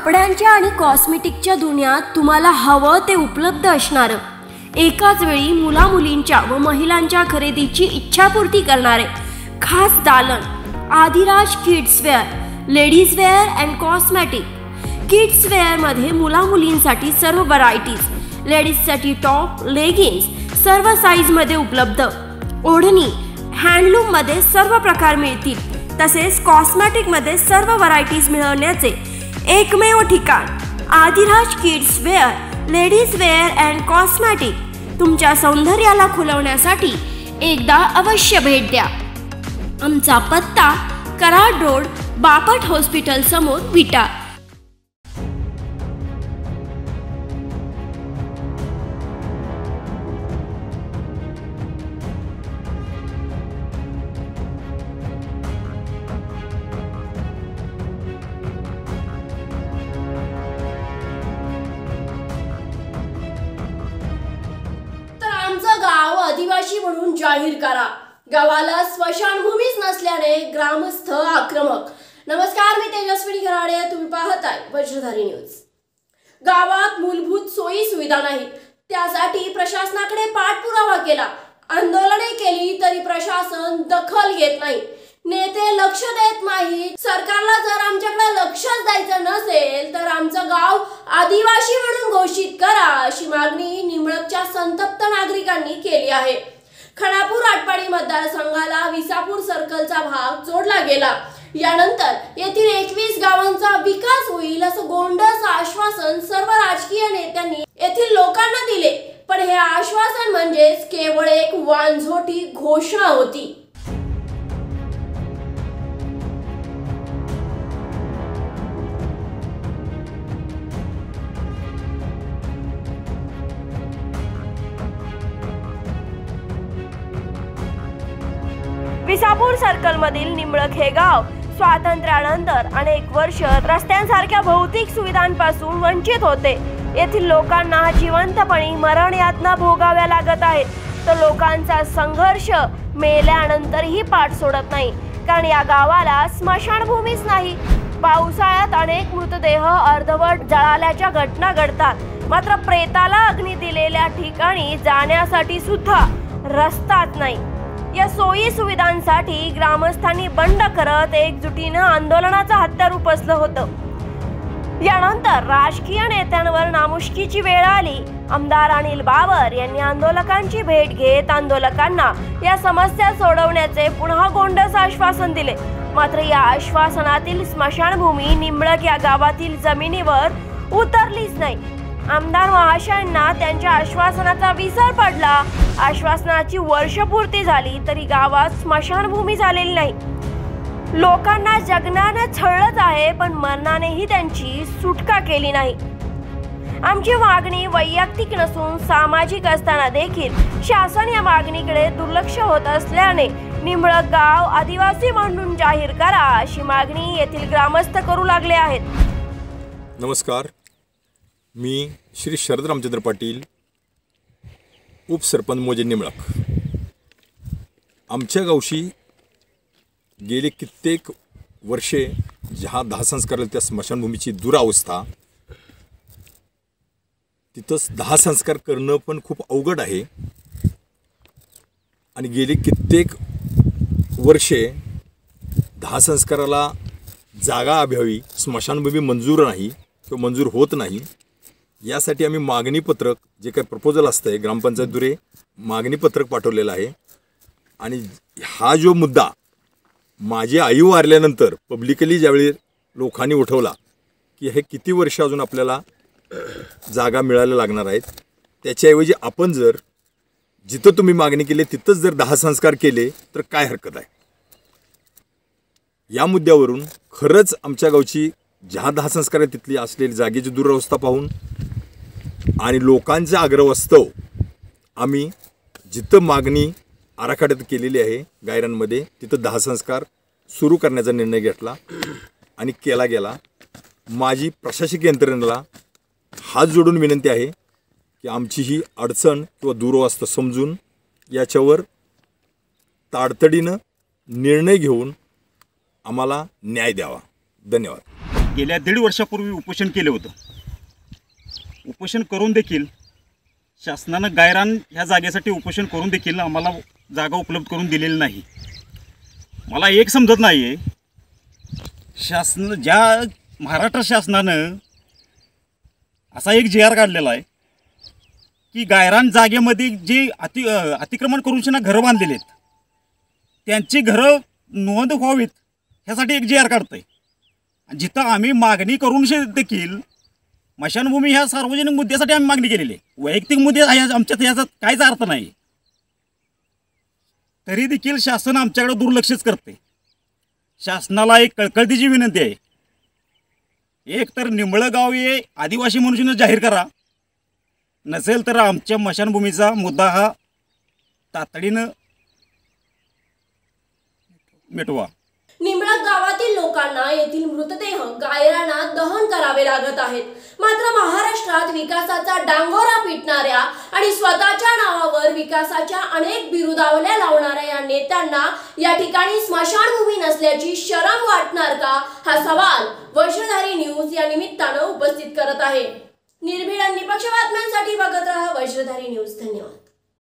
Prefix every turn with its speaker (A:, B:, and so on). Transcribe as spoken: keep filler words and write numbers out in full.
A: कपड्यांच्या आणि कॉस्मेटिकच्या दुनियात तुम्हाला हवं ते उपलब्ध असणारं, एकाच वेळी मुला मुलींच्या व महिलांच्या खरेदीची इच्छापूर्ती करणारे खास दालन Adiraj kids wear, ladies wear and cosmetic. Kids वेअरमध्ये मुला मुलींसाठी सर्व व्हरायटीज, लेडीजसाठी टॉप, लेगिन्स सर्व साईजमध्ये उपलब्ध. ओढणी, हँडलूममध्ये सर्व प्रकार मिळतील. तसेच कॉस्मेटिकमध्ये सर्व व्हरायटीज मिळवण्याचे एकमेव ठिकाण Adiraj kids wear, ladies wear and cosmetic. तुमच्या सौंदर्याला खुलवण्यासाठी एकदा अवश्य भेट द्या. आमचा पत्ता कराड रोड, बापट हॉस्पिटल समोर, विटा.
B: गाव आदिवासी म्हणून जाहीर करा. गावाला स्मशानभूमीच नसल्याने ग्रामस्थ आक्रमक. नमस्कार, मी तेजस्विनी खराडे, तुम्ही पाहताय वज्रधारी न्यूज. गावात मूलभूत सोयी सुविधा नाहीत, त्यासाठी प्रशासनाकडे पाठपुरावा केला, आंदोलने केली तरी प्रशासन दखल घेत नाही, नेते लक्ष देत नाही. सरकारला जर आमच्याकडे लक्षच द्यायचं नसेल तर आमचं गाव आदिवासी म्हणून घोषित करा, अशी मागणी निंबळकच्या संतप्त नागरिकांनी केली आहे. खानापूर आटपाडी मतदारसंघाला विसापूर सर्कलचा भाग जोडला गेला. यानंतर येथील एकवीस गावांचा विकास होईल असं गोंडस आश्वासन सर्व राजकीय नेत्यांनी येथील लोकांना दिले. पण हे आश्वासन म्हणजेच केवळ एक वांझोटी घोषणा होती.
A: विसापूर सर्कलमधील निंबळक हे गाव स्वातंत्र्यानंतर अनेक वर्ष रस्त्यांसारख्या भौतिक सुविधांपासून वंचित होते. येथील लोकांना जिवंतपणी मरण यातना भोगाव्या लागत आहेत. तर लोकांचा संघर्ष मेल्यानंतरही पाठ सोडत नाही, कारण या गावाला स्मशानभूमीच नाही. पावसाळ्यात अनेक मृतदेह अर्धवट जळाल्याच्या घटना घडतात, मात्र प्रेताला अग्नी दिलेल्या ठिकाणी जाण्यासाठी सुद्धा रस्ताच नाही. या सोयी सुविधांसाठी ग्रामस्थांनी बंड करत एकजुटीनं आंदोलनाचं हत्यार उपसलं होतं. यानंतर राजकीय नेत्यांवर नामुष्कीची वेळ आली. आमदार अनिल बाबर यांनी आंदोलकांची भेट घेत आंदोलकांना या समस्या सोडवण्याचे पुन्हा गोंडस आश्वासन दिले. मात्र या आश्वासनातील स्मशानभूमी निंबळक या गावातील जमिनीवर उतरलीच नाही. आमदार महाशयांना त्यांच्या आश्वासनाचा विसर पडला. आश्वासनाची वर्षपूर्ती झाली तरी गावात स्मशानभूमी झालेली नाही. लोकांना जगण्यानं छळलंच आहे, पण मरणानेही त्यांची सुटका केली नाही. आमची मागणी वैयक्तिक नसून सामाजिक असताना देखील शासन या मागणीकडे दुर्लक्ष होत असल्याने निंबळक गाव आदिवासी म्हणून जाहीर करा, अशी मागणी येथील ग्रामस्थ करू लागले आहेत.
C: नमस्कार, मी श्री शरद रामचंद्र पाटील, उपसरपंच मोजे निंबळक. आमच्या गावशी गेले कित्येक वर्षे ज्या दहा संस्कार त्या स्मशानभूमीची दुरावस्था, तिथंच दहा संस्कार करणं पण खूप अवघड आहे. आणि गेली कित्येक वर्षे दहा संस्काराला जागा अभावी स्मशानभूमी मंजूर नाही किंवा मंजूर होत नाही. यासाठी आम्ही मागणीपत्रक, जे काही प्रपोजल असतं आहे, ग्रामपंचायतद्वारे मागणीपत्रक पाठवलेलं आहे. आणि हा जो मुद्दा माझी आई वारल्यानंतर पब्लिकली ज्यावेळी लोकांनी उठवला की हे किती वर्ष अजून आपल्याला जागा मिळायला लागणार आहेत, त्याच्याऐवजी आपण जर जिथं तुम्ही मागणी केली तिथंच जर दहा संस्कार केले तर काय हरकत आहे. या मुद्द्यावरून खरंच आमच्या गावची ज्या दहा संस्कार आहेत तिथली असलेली जागेची दुरवस्था पाहून आणि लोकांच्या आग्रहास्तव आम्ही जिथं मागणी आराखड्यात केलेली आहे गायरांमध्ये, तिथं दहा संस्कार सुरू करण्याचा निर्णय घेतला आणि केला गेला. माझी प्रशासकीय यंत्रणेला हात जोडून विनंती आहे की आमची ही अडचण किंवा दुरवस्था समजून याच्यावर तातडीनं निर्णय घेऊन आम्हाला न्याय द्यावा. धन्यवाद.
D: गेल्या दीड वर्षापूर्वी उपोषण केलं होतं. उपोषण करून देखील शासनानं गायरान ह्या जागेसाठी उपोषण करून देखील आम्हाला जागा उपलब्ध करून दिलेली नाही. मला एक समजत नाही आहे, शासन ज्या महाराष्ट्र शासनानं असा एक जी आर काढलेला आहे की गायरान जागेमध्ये जे अति अतिक्रमण करून घरं बांधलेली आहेत त्यांची घरं नोंद व्हावीत ह्यासाठी एक जी आर काढतं आहे. जिथं आम्ही मागणी करून देखील स्मशानभूमी ह्या सार्वजनिक मुद्द्यासाठी आम्ही मागणी केलेली आहे. वैयक्तिक मुद्दे आमच्यात ह्याचा काहीच अर्थ नाही. तरी देखील शासन आमच्याकडे दुर्लक्षच करते. शासनाला एक कळकळतीची विनंती आहे, एक तर निंबळ गाव हे आदिवासी म्हणून जाहीर करा, नसेल तर आमच्या स्मशानभूमीचा मुद्दा हा तातडीनं मिटवा.
B: निंबळक गावातील लोकांना येथील मृतदेह गायरानात दहन करावे लागत आहेत. मात्र महाराष्ट्रात विकासाचा डांगोरा पिटणाऱ्या आणि स्वतःच्या नावावर विकासाच्या अनेक बिरुदावल्या लावणाऱ्या या नेत्यांना या ठिकाणी स्मशानभूमी नसल्याची शरम वाटणार का, हा सवाल वज्रधारी न्यूज या निमित्तानं उपस्थित करत आहे. निर्भीड आणि निपक्ष बातम्यांसाठी बघत रहा वज्रधारी न्यूज. धन्यवाद.